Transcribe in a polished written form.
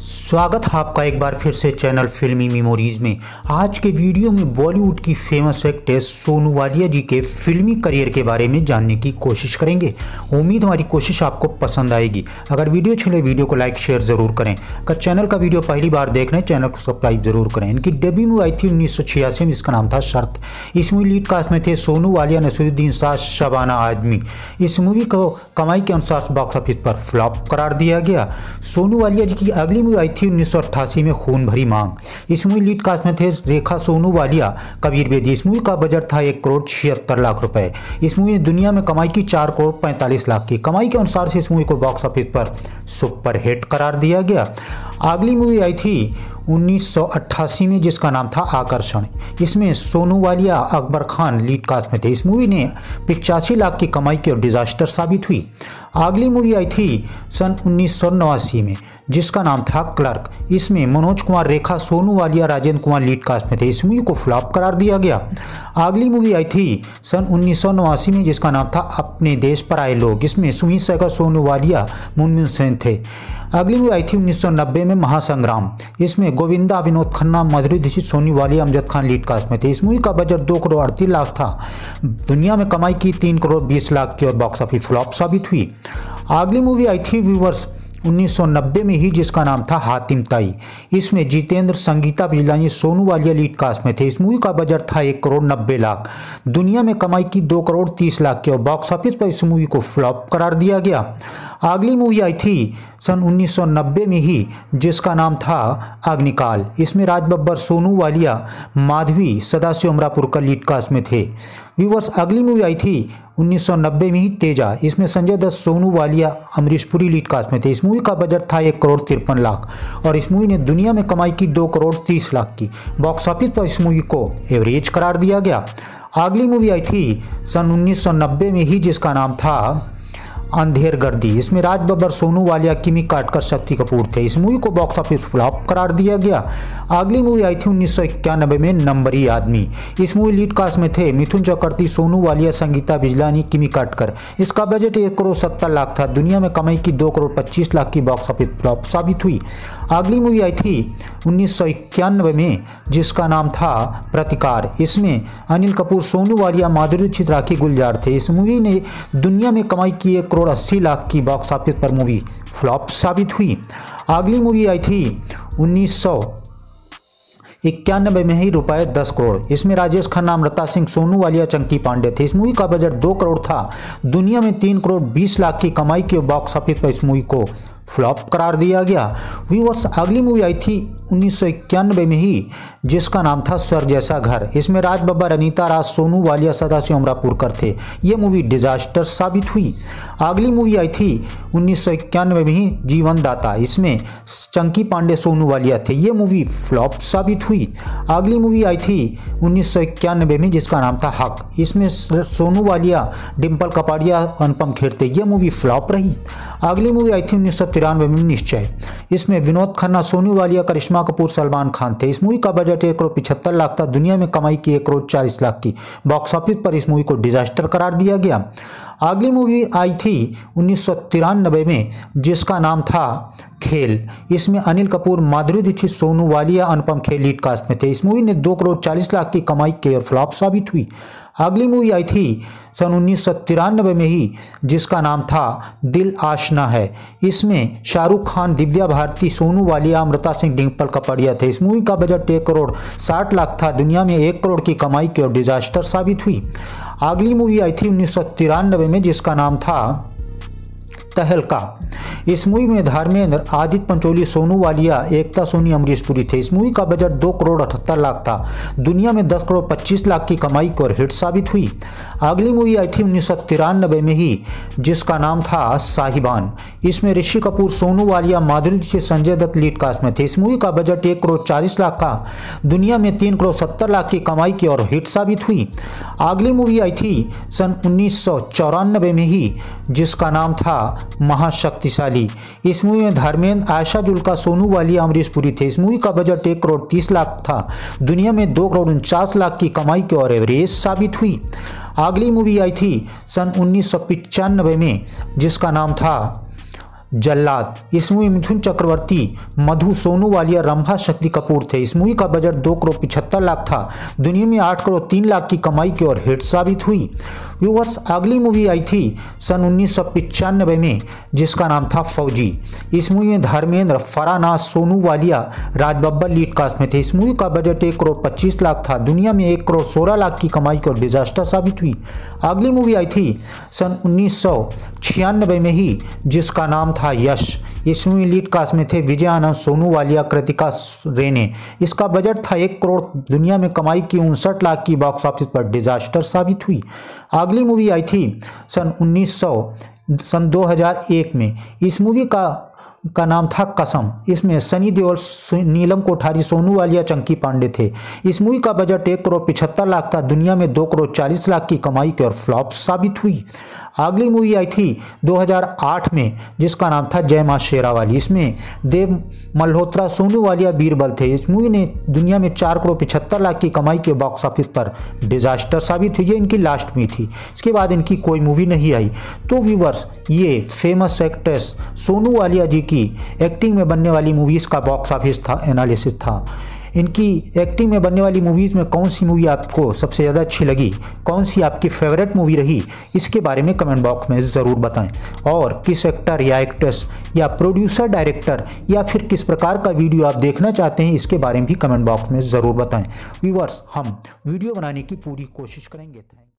स्वागत है आपका एक बार फिर से चैनल फिल्मी मेमोरीज में। आज के वीडियो में बॉलीवुड की फेमस एक्ट्रेस सोनू वालिया जी के फिल्मी करियर के बारे में जानने की कोशिश करेंगे। उम्मीद हमारी कोशिश आपको पसंद आएगी। अगर वीडियो अच्छी लगे वीडियो को लाइक शेयर ज़रूर करें। अगर चैनल का वीडियो पहली बार देख रहे हैं चैनल को सब्सक्राइब जरूर करें। इनकी डेब्यू मूवी आई थी 1986 में, इसका नाम था शर्त। इस मूवी लीड कास्ट में थे सोनू वालिया, नसीरुद्दीन शाह, शबाना आजमी। इस मूवी को कमाई के अनुसार बॉक्स ऑफिस पर फ्लॉप करार दिया गया। सोनू वालिया जी की अगली मूवी आई थी 1988 में, खून भरी मांग। इस मूवी लीड कास्ट में थे रेखा, सोनू वालिया, कबीर बेदी। इस मूवी का बजट था 1,76,00,000 रुपए। इस मूवी ने दुनिया में कमाई की 4,45,00,000 की। कमाई के अनुसार से इस मूवी को बॉक्स ऑफिस पर सुपर हिट करार दिया गया। अगली मूवी आई थी 1988 में, जिसका नाम था आकर्षण। इसमें सोनू वालिया, अकबर खान लीड कास्ट में थे। इस मूवी ने 85 लाख की कमाई की और डिजास्टर साबित हुई। अगली मूवी आई थी सन 1989 में, जिसका नाम था क्लर्क। इसमें मनोज कुमार, रेखा, सोनू वालिया, राजेंद्र कुमार लीड कास्ट में थे। इस मूवी को फ्लॉप करार दिया गया। अगली मूवी आई थी सन 1989 में, जिसका नाम था अपने देश पर आए लोग। इसमें सुमित सहगल, सोनू वालिया, मुनमुन सेन थे। अगली मूवी आई थी 1990 में, महासंग्राम। इसमें गोविंदा, विनोद खन्ना, माधुरी दीक्षित, सोनू वालिया, अमजद खान लीड कास्ट में थे। इस मूवी का बजट 2,38,00,000 था। दुनिया में कमाई की 3,20,00,000 की और बॉक्स ऑफिस फ्लॉप साबित हुई। अगली मूवी आई थी व्यूवर्स 1990 में ही, जिसका नाम था हातिम ताई। इसमें जितेंद्र, संगीता बिजलानी, सोनू वालिया लीड कास्ट में थे। इस मूवी का बजट था 1,90,00,000। दुनिया में कमाई की 2,30,00,000 की और बॉक्स ऑफिस पर इस मूवी को फ्लॉप करार दिया गया। अगली मूवी आई थी सन 1990 में ही, जिसका नाम था अग्निकाल। इसमें राज बब्बर, सोनू वालिया, माधवी, सदाशिव अमरापुरकर लीड कास्ट में थे। व्यूवर्स अगली मूवी आई थी 1990 में ही, तेजा। इसमें संजय दत्त, सोनू वालिया, अमरीश पुरी लीड कास्ट में थे। इस मूवी का बजट था 1,53,00,000 और इस मूवी ने दुनिया में कमाई की 2,30,00,000 की। बॉक्स ऑफिस पर इस मूवी को एवरेज करार दिया गया। अगली मूवी आई थी सन 1990 में ही, जिसका नाम था अंधेर गर्दी। इसमें राज बब्बर, सोनू वालिया, किमी काटकर, शक्ति कपूर थे। इस मूवी को बॉक्स ऑफिस फ्लॉप करार दिया गया। अगली मूवी आई थी 1991 में, नंबरी आदमी। इस मूवी लीड कास्ट में थे मिथुन चक्रवर्ती, सोनू वालिया, संगीता बिजलानी, किमी काटकर। इसका बजट 1,70,00,000 था। दुनिया में कमाई की 2,25,00,000 की। बॉक्स ऑफिस फ्लॉप साबित हुई। अगली मूवी आई थी 1991 में, जिसका नाम था प्रतिकार। इसमें अनिल कपूर, सोनू वालिया, माधुरी दीक्षित, राखी गुलजार थे। इस मूवी ने दुनिया में कमाई की 1,80,00,000 की। बॉक्स ऑफिस पर मूवी फ्लॉप साबित हुई। अगली मूवी आई थी 1991 में ही, रुपए 10 करोड़। इसमें राजेश खन्ना, अमृता सिंह, सोनू वालिया, चंकी पांडे थे। इस मूवी का बजट 2 करोड़ था। दुनिया में 3,20,00,000 की कमाई की। बॉक्स ऑफिस पर इस मूवी को फ्लॉप करार दिया गया। व्यूअर्स अगली मूवी आई थी 1991 में ही, जिसका नाम था स्वर्ग जैसा घर। इसमें राज बब्बर, अनीता राज, सोनू वालिया, सदाशिव अमरापुरकर थे। ये मूवी डिजास्टर साबित हुई। अगली मूवी आई थी 1991 में ही, जीवन दाता। इसमें चंकी पांडे, सोनू वालिया थे। ये मूवी फ्लॉप साबित हुई। अगली मूवी आई थी 1991 में, जिसका नाम था हक। इसमें सोनू वालिया, डिम्पल कपाड़िया, अनुपम खेर थे। ये मूवी फ्लॉप रही। अगली मूवी आई थी 1993 में, निश्चय। इसमें विनोद खन्ना, सोनू वालिया, करिश्मा कपूर, सलमान खान थे। इस मूवी का बजट 1,75,00,000 था। दुनिया में कमाई की 1,40,00,000 की। बॉक्स ऑफिस पर इस मूवी को डिजास्टर करार दिया गया। अगली मूवी आई थी 1993 में, जिसका नाम था खेल। इसमें अनिल कपूर, माधुरी दीक्षित, सोनू वालिया, अनुपम खेर लीड कास्ट में थे। इस मूवी ने 2,40,00,000 की कमाई की और फ्लॉप साबित हुई। अगली मूवी आई थी सन 1993 में ही, जिसका नाम था दिल आशना है। इसमें शाहरुख खान, दिव्या भारती, सोनू वालिया, अमृता सिंह, डिम्पल कपाड़िया थे। इस मूवी का बजट 1,60,00,000 था। दुनिया में 1 करोड़ की कमाई की और डिजास्टर साबित हुई। अगली मूवी आई थी 1993 में, जिसका नाम था तहलका। इस मूवी में धर्मेंद्र, आदित्य पंचोली, सोनू वालिया, एकता सोनी, अमरीश पुरी थे। इस मूवी का बजट 2,78,00,000 था। दुनिया में 10,25,00,000 की कमाई की और हिट साबित हुई। अगली मूवी आई थी 1993 में ही, जिसका नाम था साहिबान। इसमें ऋषि कपूर, सोनू वालिया, माधुरी दीक्षित, संजय दत्त लीड कास्ट में थे। इस मूवी का बजट 1,40,00,000 का। दुनिया में 3,70,00,000 की कमाई की और हिट साबित हुई। अगली मूवी आई थी सन 1994 में ही, जिसका नाम था महाशक्तिशाली। इस मूवी में धर्मेंद्र, आयशा जुल्का, सोनू वालिया, अमरीश पुरी थे। इस मूवी का बजट 1,30,00,000 था। दुनिया में 2,49,00,000 की कमाई की और एवरेज साबित हुई। अगली मूवी आई थी सन 1995 में, जिसका नाम था जल्लाद। इस मूवी मिथुन चक्रवर्ती, मधु, सोनू वालिया, रंभा, शक्ति कपूर थे। इस मूवी का बजट 2,75,00,000 था। दुनिया में 8,03,00,000 की कमाई की और हिट साबित हुई। व्यूअर्स, अगली मूवी आई थी सन 1995 में, जिसका नाम था फौजी। इस मूवी में धर्मेंद्र, फरहान, सोनू वालिया, राज बब्बर लीड कास्ट में थे। इस मूवी का बजट 1,25,00,000 था। दुनिया में 1,16,00,000 की कमाई की और डिजास्टर साबित हुई। अगली मूवी आई थी सन 1996 में ही, जिसका नाम था यश। इस मूवी लीड कास्ट में थे विजय आनंद, सोनू वालिया, कृतिका रेने। इसका बजट था 1 करोड़। दुनिया में कमाई की 59,00,000 की, बॉक्स ऑफिस पर डिजास्टर साबित हुई। अगली मूवी आई थी सन 2001 में। इस मूवी का नाम था कसम। इसमें सनी देओल, नीलम कोठारी, सोनू वालिया, चंकी पांडे थे। इस मूवी का बजट 1,75,00,000 था। दुनिया में 2,40,00,000 की कमाई की और फ्लॉप साबित हुई। अगली मूवी आई थी 2008 में, जिसका नाम था जय मां शेरावाली। इसमें देव मल्होत्रा, सोनू वालिया, बीरबल थे। इस मूवी ने दुनिया में 4,75,00,000 की कमाई के, बॉक्स ऑफिस पर डिजास्टर साबित हुई। ये इनकी लास्ट मूवी थी। इसके बाद इनकी कोई मूवी नहीं आई। तो व्यूवर्स, ये फेमस एक्ट्रेस सोनू वालिया जी की एक्टिंग में बनने वाली मूवीज़ का बॉक्स ऑफिस था एनालिसिस था। इनकी एक्टिंग में बनने वाली मूवीज़ में कौन सी मूवी आपको सबसे ज़्यादा अच्छी लगी, कौन सी आपकी फेवरेट मूवी रही, इसके बारे में कमेंट बॉक्स में ज़रूर बताएं। और किस एक्टर या एक्ट्रेस या प्रोड्यूसर, डायरेक्टर या फिर किस प्रकार का वीडियो आप देखना चाहते हैं, इसके बारे में भी कमेंट बॉक्स में ज़रूर बताएं। व्यूअर्स, हम वीडियो बनाने की पूरी कोशिश करेंगे।